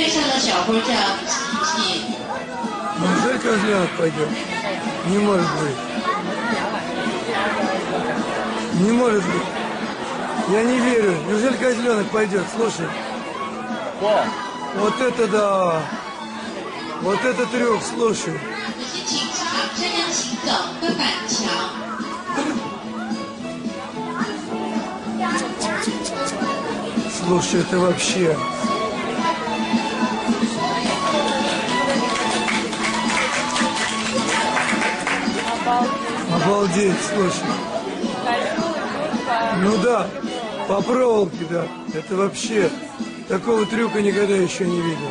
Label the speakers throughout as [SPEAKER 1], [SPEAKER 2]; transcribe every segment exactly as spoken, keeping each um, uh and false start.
[SPEAKER 1] 对上的小波叫琪琪。
[SPEAKER 2] Неужели козленок пойдет? Не может быть. Не может быть. Я не верю. Неужели козленок пойдет? Слушай. Вот это да. Вот это трюк, слушай. Слушай, это вообще... Обалдеть, слушай. Ну да, по проволоке, да. Это вообще... Такого трюка никогда еще не видел.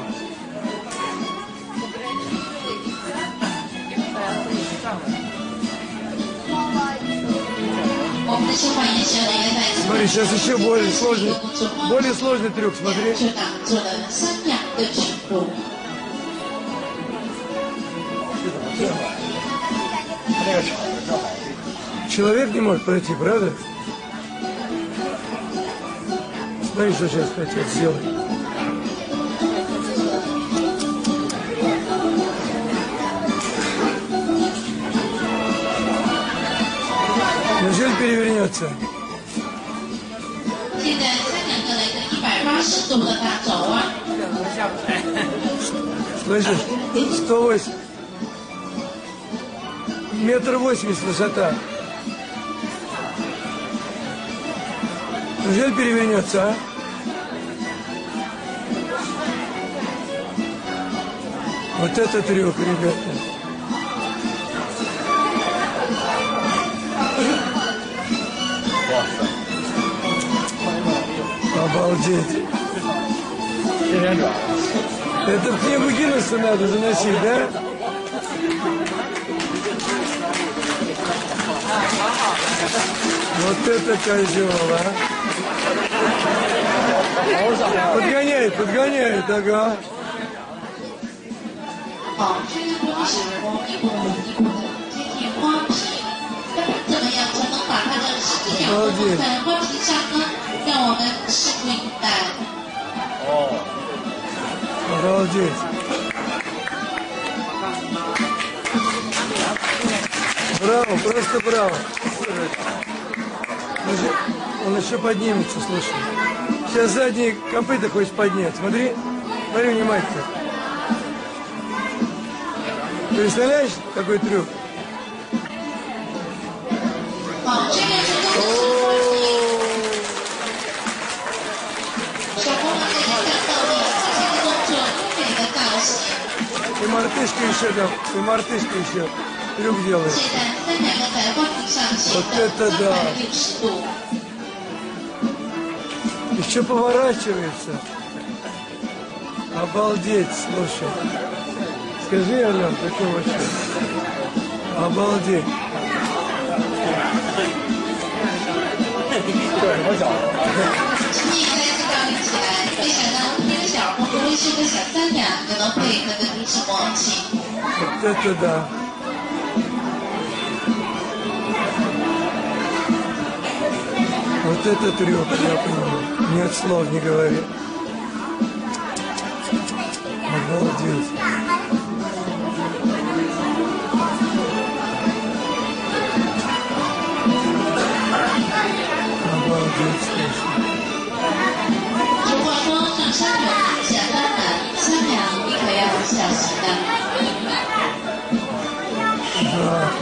[SPEAKER 2] Смотри, сейчас еще более сложный, более сложный трюк, смотри. Человек не может пройти, правда? Смотри, что сейчас хотят сделать. Неужели перевернется? Слышишь? сто восемь. Метр восемьдесят высота. Неужели перевернется, а? Вот это трюк, ребята. Обалдеть. Это в книгу Гиннесса надо заносить, да? Вот это козел, а? Подгоняет, подгоняет, ага. Обалдеть. Обалдеть. Браво, просто браво. Он еще поднимется, слушай. Сейчас задние копыта хочет поднять. Смотри, смотри внимательно. Представляешь, какой трюк? И мартышка еще там, и мартышка еще трюк делает. Вот это да. Еще поворачивается. Обалдеть, слушай. Скажи, Ален, такой вообще. Обалдеть. Вот это да. Вот это трюк, я понимаю. Нет слов, не говори. Обалдеть. Обалдеть, слушай. Да.